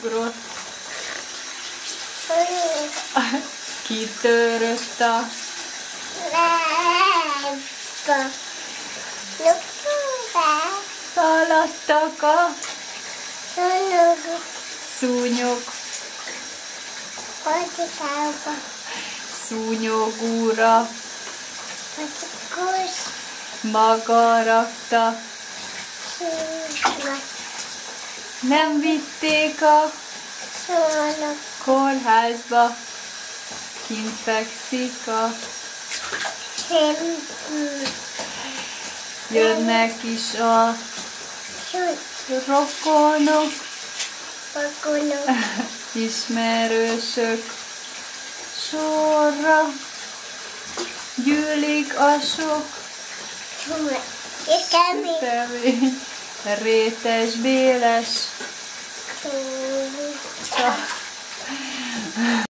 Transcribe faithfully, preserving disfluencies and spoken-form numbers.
ugrott. Kitörött a lábba. szaladtak a Szúnyog. szúnyog. Patikába. Szúnyogúra Patikus. maga rakta. Szúnyog. Nem vitték a Szúnyog. kórházba. Kint fekszik a jönnek is a rokonok, Pakonok. ismerősök sorra gyűlik a sok És kemény. tevény, rétes, béles.